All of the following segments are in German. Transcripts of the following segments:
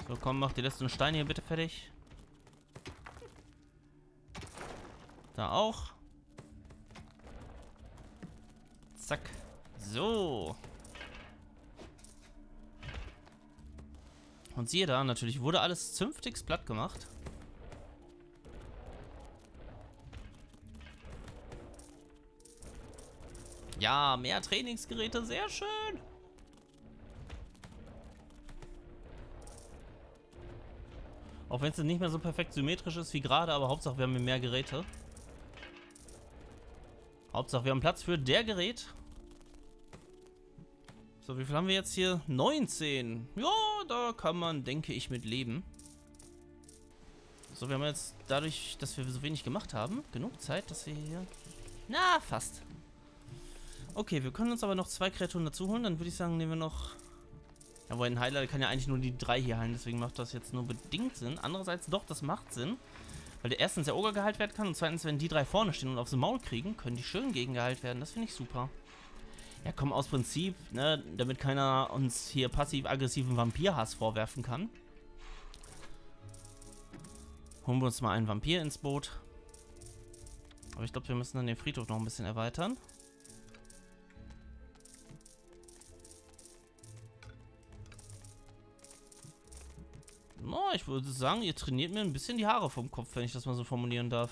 So, komm, mach die letzten Steine hier bitte fertig. Da auch. Zack. So. Und siehe da, natürlich wurde alles zünftigst platt gemacht. Ja, mehr Trainingsgeräte, sehr schön. Auch wenn es nicht mehr so perfekt symmetrisch ist wie gerade, aber Hauptsache wir haben mehr Geräte. Hauptsache wir haben Platz für der Gerät. So, wie viel haben wir jetzt hier? 19. Ja, da kann man, denke ich, mit leben. So, wir haben jetzt dadurch, dass wir so wenig gemacht haben, genug Zeit, dass wir hier... Na, fast. Okay, wir können uns aber noch 2 Kreaturen dazu holen. Dann würde ich sagen, nehmen wir noch... Ja, wo ein Heiler kann ja eigentlich nur die 3 hier heilen, deswegen macht das jetzt nur bedingt Sinn. Andererseits doch, das macht Sinn. Weil der erstens der Ogre geheilt werden kann und zweitens, wenn die 3 vorne stehen und aufs Maul kriegen, können die schön gegengeheilt werden. Das finde ich super. Ja, komm, aus Prinzip, ne, damit keiner uns hier passiv-aggressiven Vampirhass vorwerfen kann. Holen wir uns mal einen Vampir ins Boot. Aber ich glaube, wir müssen dann den Friedhof noch ein bisschen erweitern. No, ich würde sagen, ihr trainiert mir ein bisschen die Haare vom Kopf, wenn ich das mal so formulieren darf.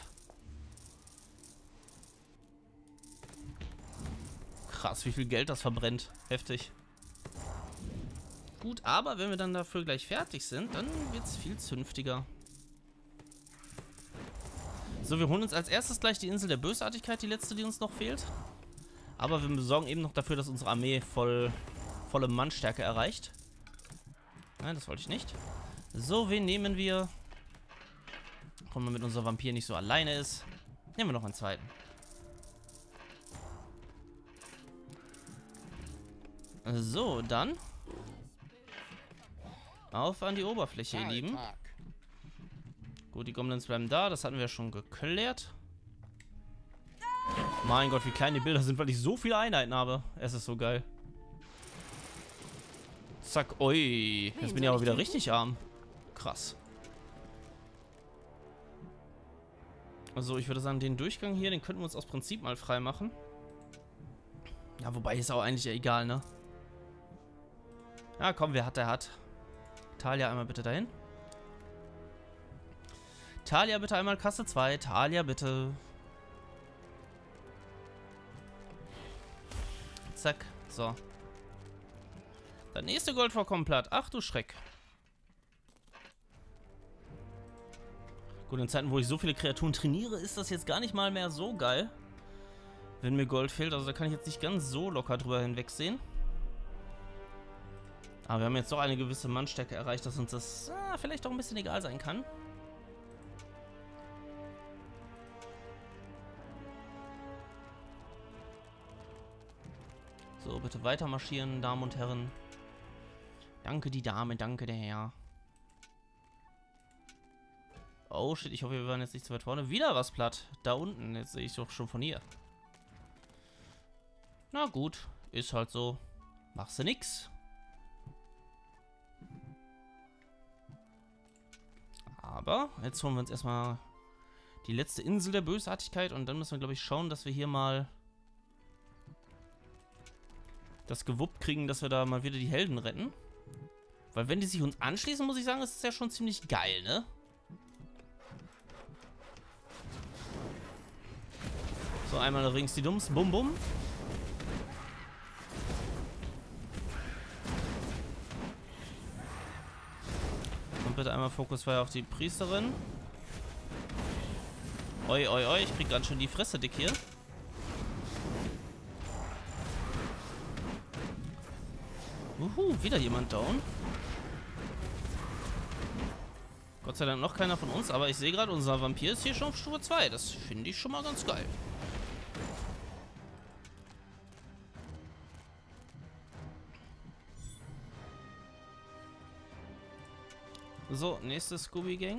Krass, wie viel Geld das verbrennt. Heftig. Gut, aber wenn wir dann dafür gleich fertig sind, dann wird es viel zünftiger. So, wir holen uns als erstes gleich die Insel der Bösartigkeit, die letzte, die uns noch fehlt. Aber wir sorgen eben noch dafür, dass unsere Armee volle Mannstärke erreicht. Nein, das wollte ich nicht. So, wen nehmen wir? Kommen wir mit unserem Vampir nicht so alleine ist. Nehmen wir noch einen zweiten. So, dann. Auf an die Oberfläche, ihr Lieben. Gut, die Goblins bleiben da. Das hatten wir schon geklärt. Mein Gott, wie klein die Bilder sind, weil ich so viele Einheiten habe. Es ist so geil. Zack, ui. Jetzt bin ich aber wieder richtig arm. Krass. Also ich würde sagen, den Durchgang hier, den könnten wir uns aus Prinzip mal frei machen. Ja, wobei ist auch eigentlich egal, ne? Ja, komm, wer hat, der hat. Talia einmal bitte dahin. Talia bitte einmal Kasse 2. Talia bitte. Zack, so. Der nächste Goldvorkommen platt. Ach du Schreck. Gut, in Zeiten, wo ich so viele Kreaturen trainiere, ist das jetzt gar nicht mal mehr so geil. Wenn mir Gold fehlt. Also da kann ich jetzt nicht ganz so locker drüber hinwegsehen. Aber wir haben jetzt doch eine gewisse Mannstärke erreicht, dass uns das vielleicht doch ein bisschen egal sein kann. So, bitte weiter marschieren, Damen und Herren. Danke die Dame, danke der Herr. Oh shit, ich hoffe, wir waren jetzt nicht zu weit vorne. Wieder was platt. Da unten, jetzt sehe ich doch schon von hier. Na gut, ist halt so. Machst du nix. Aber jetzt holen wir uns erstmal die letzte Insel der Bösartigkeit und dann müssen wir, glaube ich, schauen, dass wir hier mal das gewuppt kriegen, dass wir da mal wieder die Helden retten. Weil wenn die sich uns anschließen, muss ich sagen, ist es ja schon ziemlich geil, ne? So, einmal rings die Dumms. Bum, bum. Und bitte einmal Fokusfeuer auf die Priesterin. Oi, oi, oi. Ich krieg ganz schön die Fresse dick hier. Wieder jemand down. Gott sei Dank noch keiner von uns, aber ich sehe gerade, unser Vampir ist hier schon auf Stufe 2. Das finde ich schon mal ganz geil. So, nächste Scooby-Gang.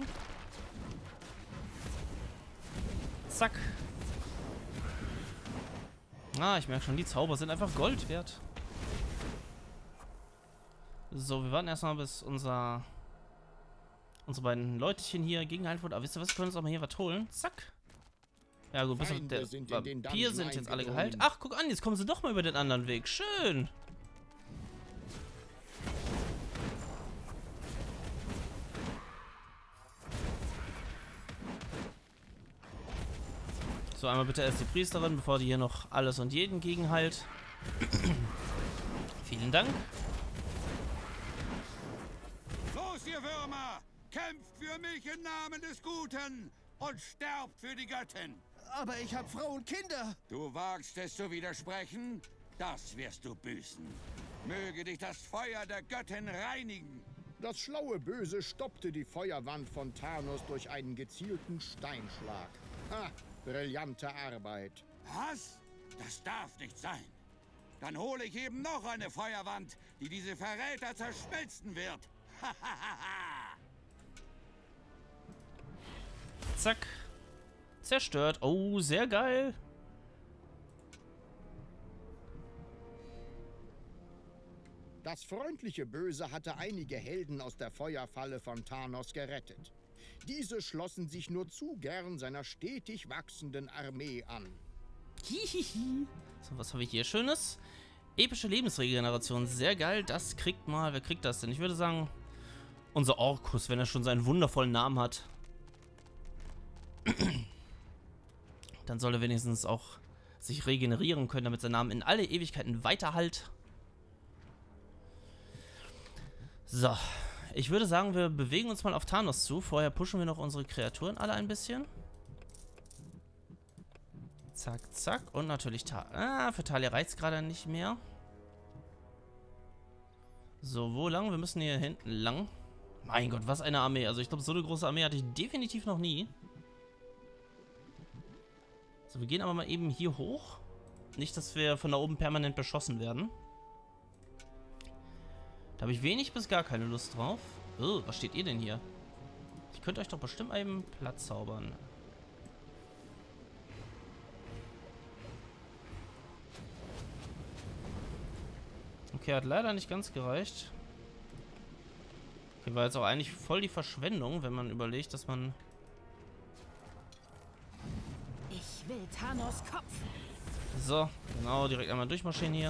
Zack. Ah, ich merke schon, die Zauber sind einfach Gold wert. So, wir warten erstmal, bis unser unsere beiden Leutchen hier gegengeheilt wurden. Aber wisst ihr was, wir können uns auch mal hier was holen. Zack. Ja gut, bis auf der Vampir sind jetzt alle geheilt. Ach, guck an, jetzt kommen sie doch mal über den anderen Weg. Schön. So, einmal bitte erst die Priesterin, bevor die hier noch alles und jeden gegenheilt. Vielen Dank. Los, ihr Würmer! Kämpft für mich im Namen des Guten und sterbt für die Göttin! Aber ich habe Frau und Kinder. Du wagst es zu widersprechen? Das wirst du büßen. Möge dich das Feuer der Göttin reinigen. Das schlaue Böse stoppte die Feuerwand von Thanos durch einen gezielten Steinschlag. Ha, brillante Arbeit. Was? Das darf nicht sein. Dann hole ich eben noch eine Feuerwand, die diese Verräter zerschmelzen wird. Zack. Zerstört. Oh, sehr geil. Das freundliche Böse hatte einige Helden aus der Feuerfalle von Thanos gerettet. Diese schlossen sich nur zu gern seiner stetig wachsenden Armee an. Hihihi. So, was habe ich hier Schönes? Epische Lebensregeneration. Sehr geil. Das kriegt mal. Wer kriegt das denn? Ich würde sagen, unser Orkus, wenn er schon seinen wundervollen Namen hat. Dann soll er wenigstens auch sich regenerieren können, damit sein Name in alle Ewigkeiten weiterhallt. So, ich würde sagen, wir bewegen uns mal auf Thanos zu. Vorher pushen wir noch unsere Kreaturen alle ein bisschen. Zack, zack. Und natürlich für Talia reicht es gerade nicht mehr. So, wo lang? Wir müssen hier hinten lang. Mein Gott, was eine Armee. Also ich glaube, so eine große Armee hatte ich definitiv noch nie. So, wir gehen aber mal eben hier hoch. Nicht, dass wir von da oben permanent beschossen werden. Da habe ich wenig bis gar keine Lust drauf. Oh, was steht ihr denn hier? Ich könnte euch doch bestimmt eben Platz zaubern. Okay, hat leider nicht ganz gereicht. Okay, war jetzt auch eigentlich voll die Verschwendung, wenn man überlegt, dass man... Ich will Thanos Kopf. So, genau, direkt einmal durchmarschieren hier.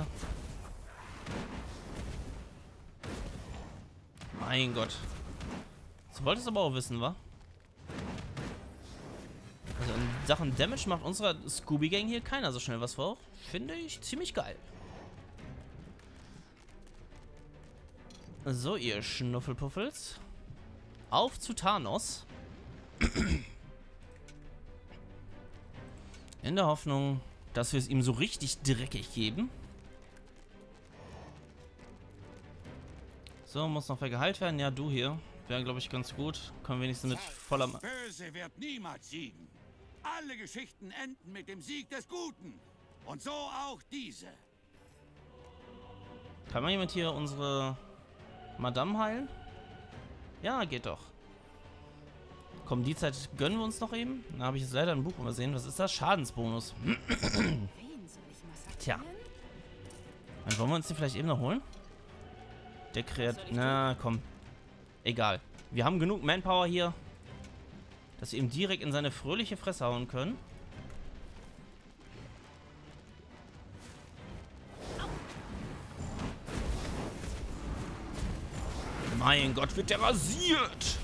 Mein Gott. So wollte es aber auch wissen, wa? Also in Sachen Damage macht unserer Scooby-Gang hier keiner so schnell was vor. Finde ich ziemlich geil. So, ihr Schnuffelpuffels. Auf zu Thanos. In der Hoffnung, dass wir es ihm so richtig dreckig geben. So, muss noch wer geheilt werden? Ja, du hier. Wäre, glaube ich, ganz gut. Können wir wenigstens mit voller... Das Böse wird niemals siegen. Alle Geschichten enden mit dem Sieg des Guten. Und so auch diese. Kann mal jemand hier unsere Madame heilen? Ja, geht doch. Komm, die Zeit gönnen wir uns noch eben. Da habe ich jetzt leider ein Buch übersehen. Was ist das? Schadensbonus. Tja. Dann wollen wir uns den vielleicht eben noch holen? Der Kreat... Na, komm. Egal. Wir haben genug Manpower hier, dass wir ihm direkt in seine fröhliche Fresse hauen können. Mein Gott, wird der rasiert!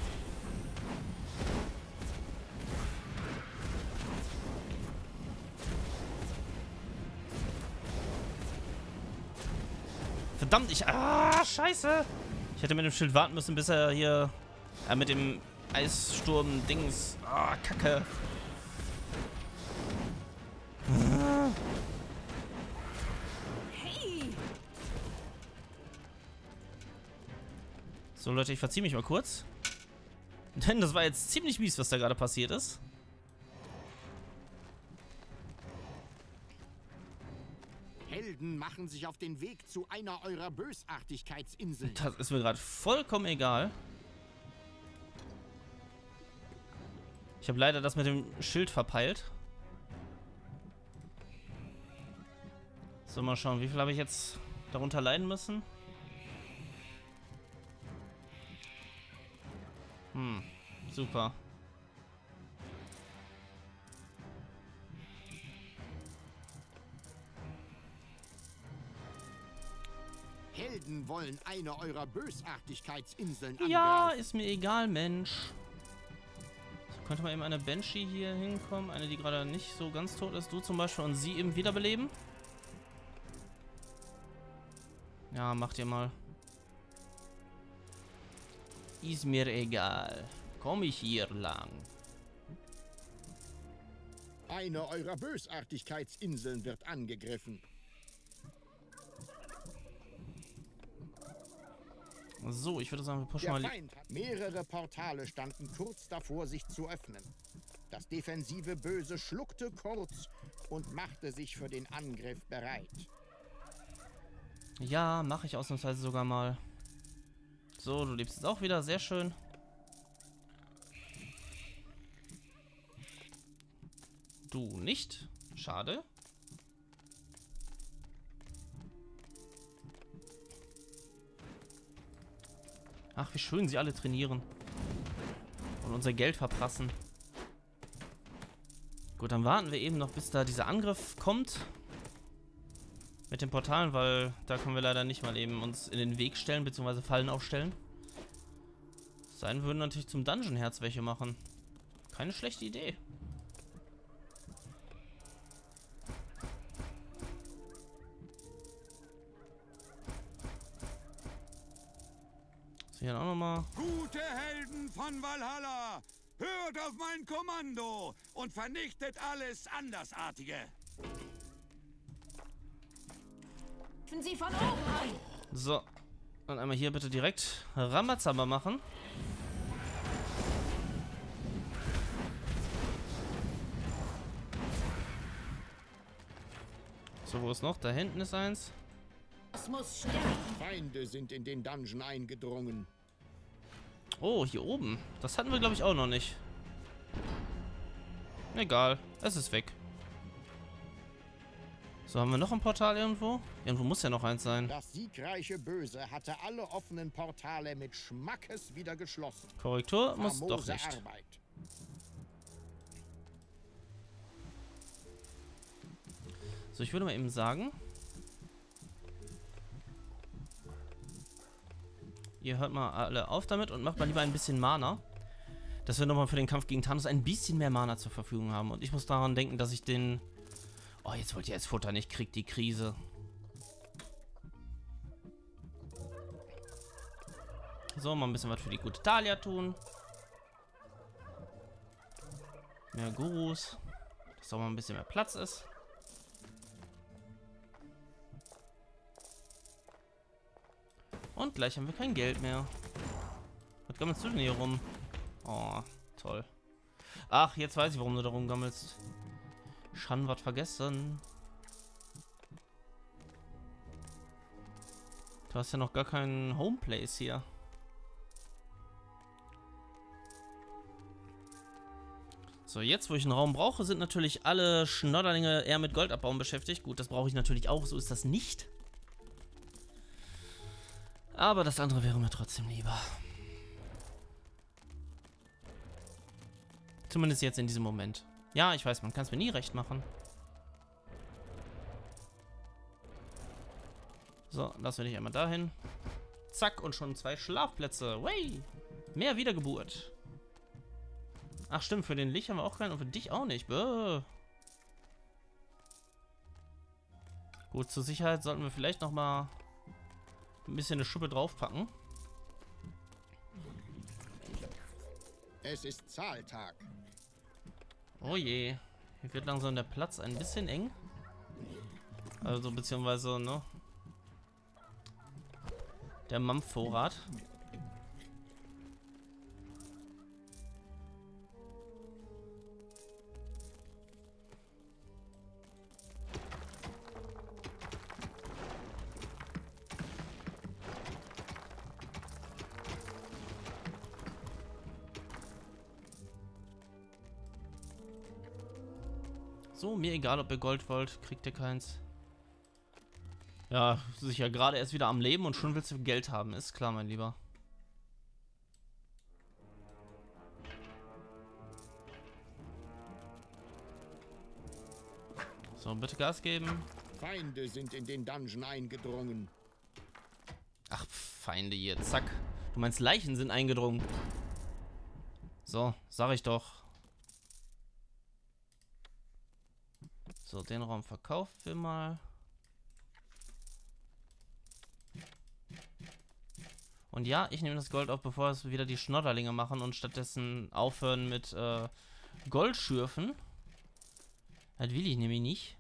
Verdammt, scheiße! Ich hätte mit dem Schild warten müssen, bis er hier... mit dem Eissturm-Dings... Kacke! Hey! So, Leute, ich verziehe mich mal kurz. Denn das war jetzt ziemlich mies, was da gerade passiert ist. Helden machen sich auf den Weg zu einer eurer Bösartigkeitsinseln. Das ist mir gerade vollkommen egal. Ich habe leider das mit dem Schild verpeilt. So, mal schauen, wie viel habe ich jetzt darunter leiden müssen? Super. Helden wollen eine eurer Bösartigkeitsinseln Ja, angreifen. ist mir egal, Mensch. So, könnte mal eben eine Banshee hier hinkommen. Eine, die gerade nicht so ganz tot ist. Du zum Beispiel und sie eben wiederbeleben. Ja, macht ihr mal. Ist mir egal. Komm ich hier lang. Eine eurer Bösartigkeitsinseln wird angegriffen. So, ich würde sagen, wir pushen Der mal... Feind hat mehrere Portale standen kurz davor, sich zu öffnen. Das defensive Böse schluckte kurz und machte sich für den Angriff bereit. Ja, mache ich ausnahmsweise sogar mal. So, du lebst jetzt auch wieder. Sehr schön. Du nicht. Schade. Ach, wie schön sie alle trainieren. Und unser Geld verprassen. Gut, dann warten wir eben noch, bis da dieser Angriff kommt. Mit den Portalen, weil da können wir leider nicht mal eben uns in den Weg stellen, beziehungsweise Fallen aufstellen. Sein würden natürlich zum Dungeon-Herz welche machen. Keine schlechte Idee. So, hier auch nochmal. Gute Helden von Valhalla, hört auf mein Kommando und vernichtet alles Andersartige. Sie von oben an. So. Und einmal hier bitte direkt Rambazamba machen. So, wo ist noch? Da hinten ist eins. Es muss sterben. Feinde sind in den Dungeon eingedrungen. Oh, hier oben. Das hatten wir, glaube ich, auch noch nicht. Egal. Es ist weg. So, haben wir noch ein Portal irgendwo? Irgendwo muss ja noch eins sein. Das siegreiche Böse hatte alle offenen Portale mit Schmackes wieder geschlossen. Korrektur muss doch Famose nicht. Arbeit. So, ich würde mal eben sagen, ihr hört mal alle auf damit und macht mal lieber ein bisschen Mana. Dass wir nochmal für den Kampf gegen Thanos ein bisschen mehr Mana zur Verfügung haben. Und ich muss daran denken, dass ich den... Oh, jetzt wollt ihr jetzt Futter nicht, kriegt die Krise. So, mal ein bisschen was für die gute Talia tun. Mehr Gurus. Dass auch mal ein bisschen mehr Platz ist. Und gleich haben wir kein Geld mehr. Was gammelst du denn hier rum? Oh, toll. Ach, jetzt weiß ich, warum du da rumgammelst. Schon was vergessen. Du hast ja noch gar keinen Homeplace hier. So, jetzt, wo ich einen Raum brauche, sind natürlich alle Schnodderlinge eher mit Goldabbauen beschäftigt. Gut, das brauche ich natürlich auch, so ist das nicht. Aber das andere wäre mir trotzdem lieber. Zumindest jetzt in diesem Moment. Ja, ich weiß, man kann es mir nie recht machen. So, lassen wir dich einmal dahin. Zack, und schon 2 Schlafplätze. Way! Mehr Wiedergeburt. Ach stimmt, für den Licht haben wir auch keinen und für dich auch nicht. Bäh. Gut, zur Sicherheit sollten wir vielleicht noch mal ein bisschen eine Schuppe draufpacken. Es ist Zahltag. Oh je. Hier wird langsam der Platz ein bisschen eng. Also beziehungsweise, ne? Der Mampfvorrat. So, mir egal, ob ihr Gold wollt, kriegt ihr keins. Ja, sicher, gerade erst wieder am Leben und schon willst du Geld haben, ist klar, mein Lieber. So, bitte Gas geben. Feinde sind in den Dungeon eingedrungen. Ach, Feinde hier. Zack. Du meinst, Leichen sind eingedrungen. So, sag ich doch. So, den Raum verkaufen wir mal. Und ja, ich nehme das Gold auf, bevor es wieder die Schnodderlinge machen und stattdessen aufhören mit Gold schürfen. Das will ich nämlich nicht.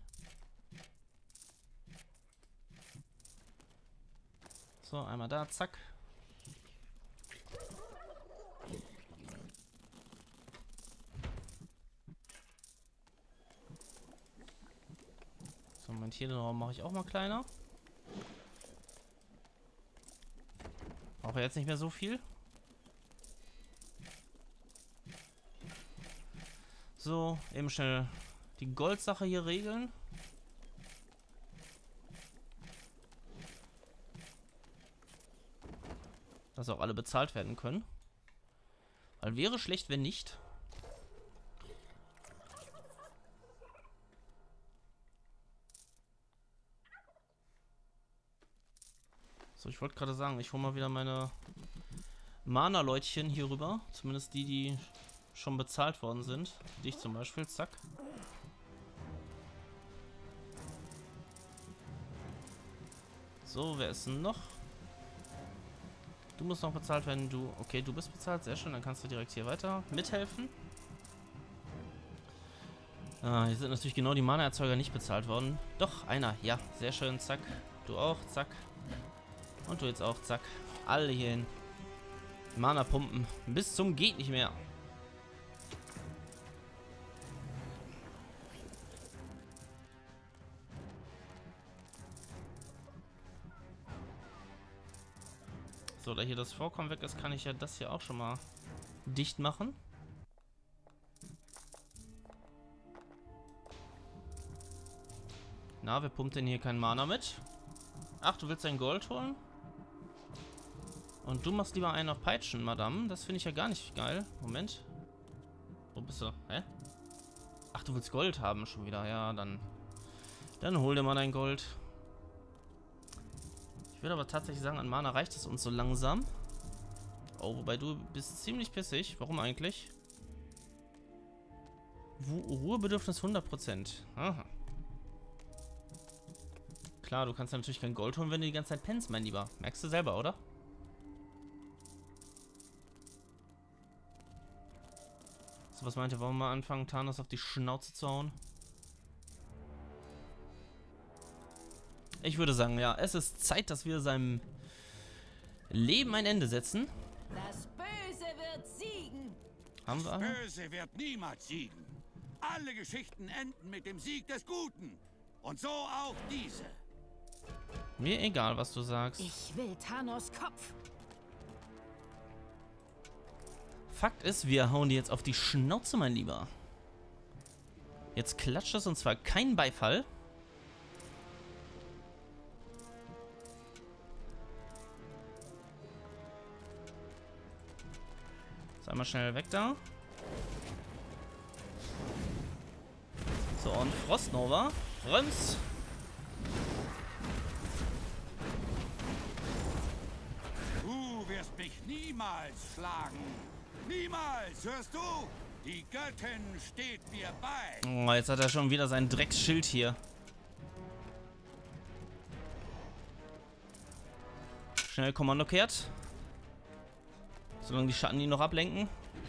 So, einmal da, zack. So, Moment, hier den Raum mache ich auch mal kleiner. Brauche jetzt nicht mehr so viel. So, eben schnell die Goldsache hier regeln. Dass auch alle bezahlt werden können. Weil wäre schlecht, wenn nicht. So, ich wollte gerade sagen, ich hole mal wieder meine Mana-Leutchen hier rüber. Zumindest die, die schon bezahlt worden sind. Dich zum Beispiel, zack. So, wer ist denn noch? Du musst noch bezahlt werden, du... Okay, du bist bezahlt, sehr schön, dann kannst du direkt hier weiter mithelfen. Hier sind natürlich genau die Mana-Erzeuger nicht bezahlt worden. Doch, einer, ja, sehr schön, zack. Du auch, zack. Und du jetzt auch, zack. Alle hier hin. Mana pumpen. Bis zum geht nicht mehr. So, da hier das Vorkommen weg ist, kann ich ja das hier auch schon mal dicht machen. Na, wer pumpt denn hier kein Mana mit? Ach, du willst dein Gold holen? Und du machst lieber einen auf Peitschen, Madame. Das finde ich ja gar nicht geil. Moment. Wo bist du? Hä? Ach, du willst Gold haben schon wieder. Ja, dann hol dir mal dein Gold. Ich würde aber tatsächlich sagen, an Mana reicht es uns so langsam. Oh, wobei du bist ziemlich pissig. Warum eigentlich? Ruhebedürfnis 100%. Aha. Klar, du kannst ja natürlich kein Gold holen, wenn du die ganze Zeit pennst, mein Lieber. Merkst du selber, oder? So, was meint ihr? Wollen wir mal anfangen, Thanos auf die Schnauze zu hauen? Ich würde sagen, ja, es ist Zeit, dass wir seinem Leben ein Ende setzen. Das Böse wird siegen. Haben wir Das alle? Böse wird niemals siegen. Alle Geschichten enden mit dem Sieg des Guten. Und so auch diese. Mir egal, was du sagst. Ich will Thanos Kopf. Fakt ist, wir hauen die jetzt auf die Schnauze, mein Lieber. Jetzt klatscht es und zwar kein Beifall. So, einmal schnell weg da. So, und Frostnova. Röms. Du wirst mich niemals schlagen. Niemals, hörst du? Die Göttin steht mir bei. Oh, jetzt hat er schon wieder sein Drecksschild hier. Schnell Kommando kehrt. Solange die Schatten ihn noch ablenken.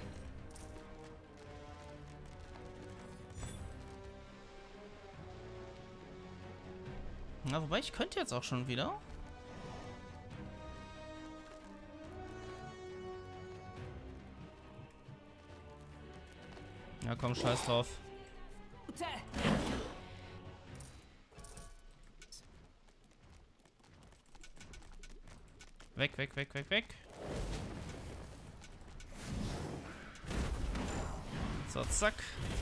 Na, wobei ich könnte jetzt auch schon wieder. Ja, komm, scheiß drauf. Weg, weg, weg, weg, weg. So, zack.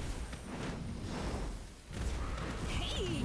Hey.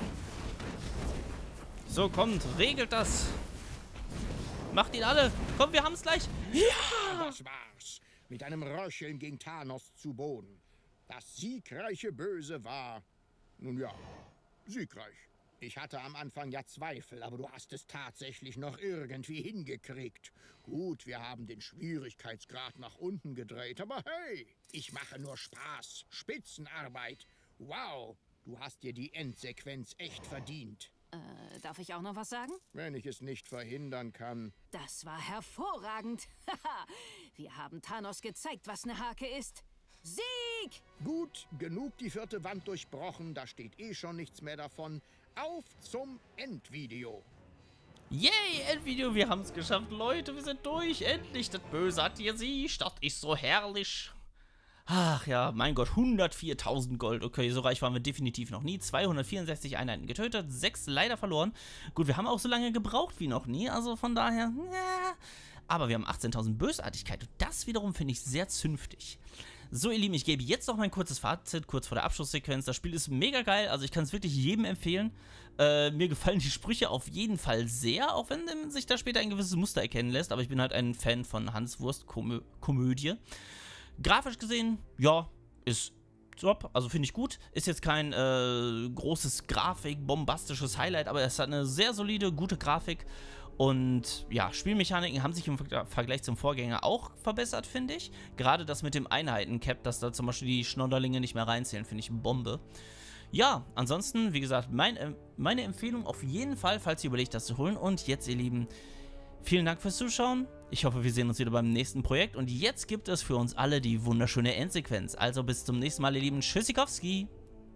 So, kommt, regelt das. Macht ihn alle. Komm, wir haben es gleich. Ja! Das war's. Mit einem Röcheln ging Thanos zu Boden. Das siegreiche Böse war, nun ja, siegreich. Ich hatte am Anfang ja Zweifel, aber du hast es tatsächlich noch irgendwie hingekriegt. Gut, wir haben den Schwierigkeitsgrad nach unten gedreht, aber hey, ich mache nur Spaß. Spitzenarbeit. Wow, du hast dir die Endsequenz echt verdient. Darf ich auch noch was sagen? Wenn ich es nicht verhindern kann. Das war hervorragend. Wir haben Thanos gezeigt, was eine Hake ist. Sieg! Gut, genug die 4. Wand durchbrochen, da steht eh schon nichts mehr davon. Auf zum Endvideo. Yay, Endvideo, wir haben es geschafft, Leute, wir sind durch, endlich, das Böse hat gesiegt, das ist so herrlich. Ach ja, mein Gott, 104.000 Gold, okay, so reich waren wir definitiv noch nie, 264 Einheiten getötet, 6 leider verloren. Gut, wir haben auch so lange gebraucht wie noch nie, also von daher, ja. Aber wir haben 18.000 Bösartigkeit und das wiederum finde ich sehr zünftig. So, ihr Lieben, ich gebe jetzt noch mein kurzes Fazit, kurz vor der Abschlusssequenz. Das Spiel ist mega geil, also ich kann es wirklich jedem empfehlen. Mir gefallen die Sprüche auf jeden Fall sehr, auch wenn sich da später ein gewisses Muster erkennen lässt. Aber ich bin halt ein Fan von Hans Wurst Komödie. Grafisch gesehen, ja, ist top, also finde ich gut. Ist jetzt kein großes bombastisches Highlight, aber es hat eine sehr solide, gute Grafik. Und ja, Spielmechaniken haben sich im Vergleich zum Vorgänger auch verbessert, finde ich. Gerade das mit dem Einheiten-Cap, dass da zum Beispiel die Schnodderlinge nicht mehr reinzählen, finde ich Bombe. Ja, ansonsten, wie gesagt, meine Empfehlung auf jeden Fall, falls ihr überlegt, das zu holen. Und jetzt, ihr Lieben, vielen Dank fürs Zuschauen. Ich hoffe, wir sehen uns wieder beim nächsten Projekt. Und jetzt gibt es für uns alle die wunderschöne Endsequenz. Also bis zum nächsten Mal, ihr Lieben. Tschüssikowski.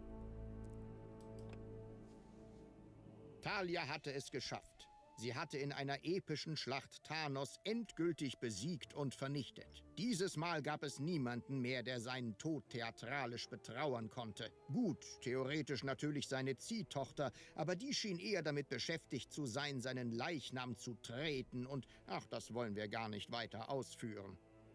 Thalia hatte es geschafft. Sie hatte in einer epischen Schlacht Thanos endgültig besiegt und vernichtet. Dieses Mal gab es niemanden mehr, der seinen Tod theatralisch betrauern konnte. Gut, theoretisch natürlich seine Ziehtochter, aber die schien eher damit beschäftigt zu sein, seinen Leichnam zu treten und, ach, das wollen wir gar nicht weiter ausführen.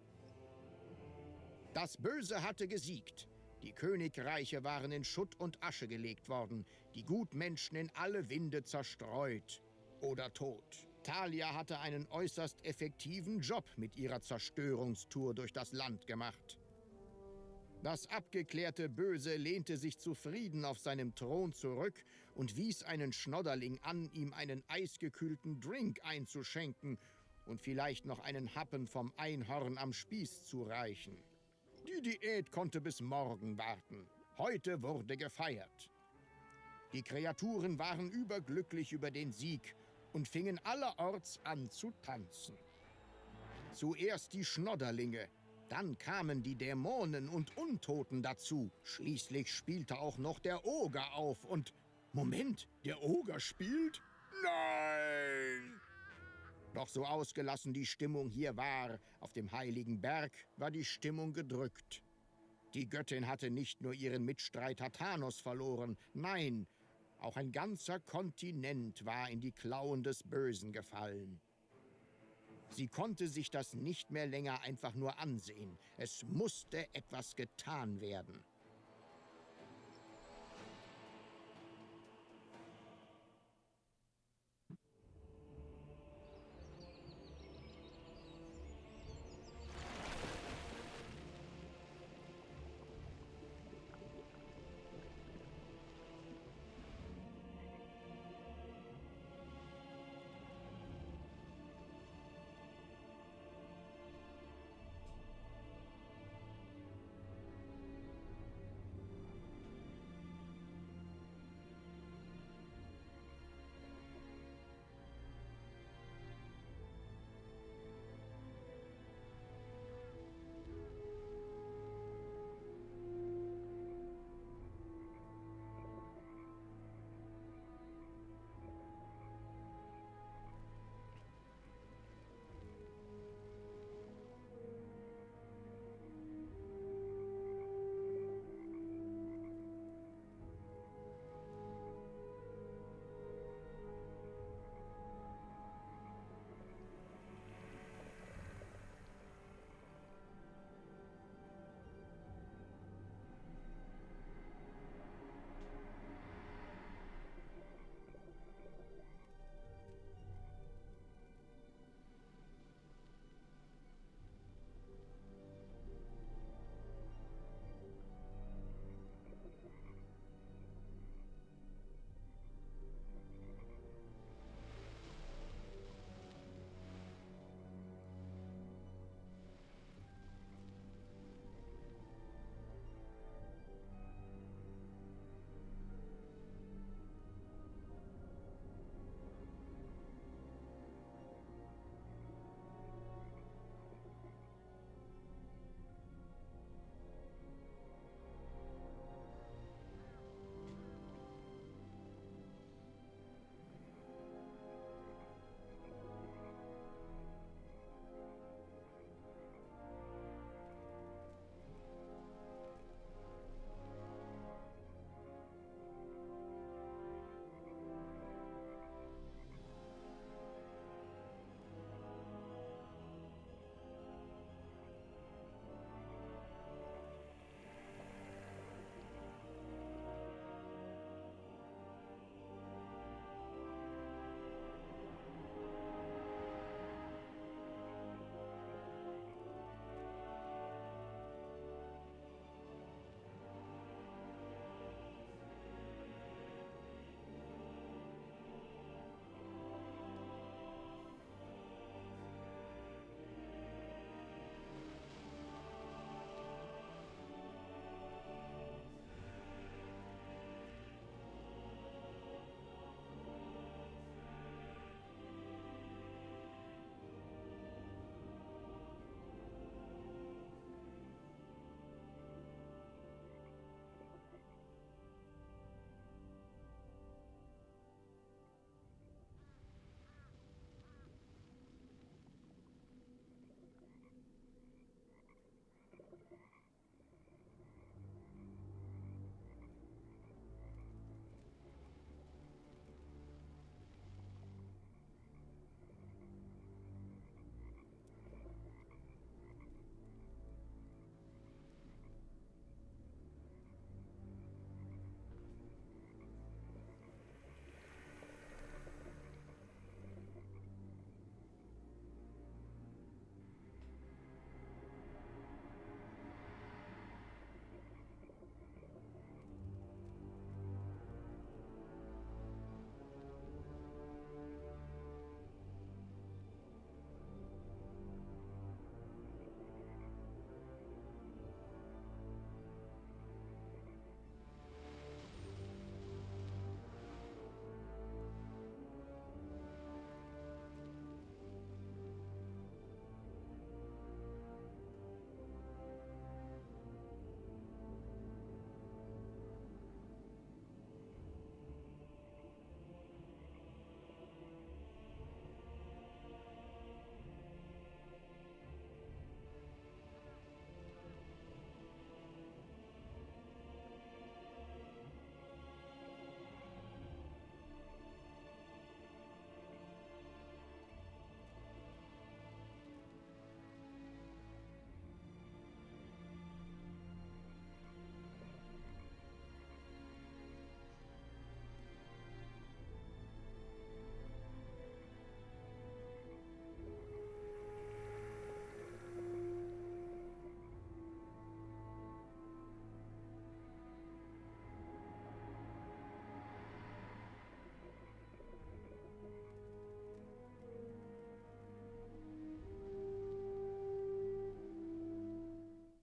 Das Böse hatte gesiegt. Die Königreiche waren in Schutt und Asche gelegt worden, die Gutmenschen in alle Winde zerstreut. Oder tot. Thalia hatte einen äußerst effektiven Job mit ihrer Zerstörungstour durch das Land gemacht. Das abgeklärte Böse lehnte sich zufrieden auf seinem Thron zurück und wies einen Schnodderling an, ihm einen eisgekühlten Drink einzuschenken und vielleicht noch einen Happen vom Einhorn am Spieß zu reichen. Die Diät konnte bis morgen warten. Heute wurde gefeiert. Die Kreaturen waren überglücklich über den Sieg und fingen allerorts an zu tanzen. Zuerst die Schnodderlinge, dann kamen die Dämonen und Untoten dazu. Schließlich spielte auch noch der Oger auf und... Moment, der Oger spielt? Nein! Doch so ausgelassen die Stimmung hier war, auf dem heiligen Berg war die Stimmung gedrückt. Die Göttin hatte nicht nur ihren Mitstreiter Thanos verloren, nein, auch ein ganzer Kontinent war in die Klauen des Bösen gefallen. Sie konnte sich das nicht mehr länger einfach nur ansehen. Es musste etwas getan werden.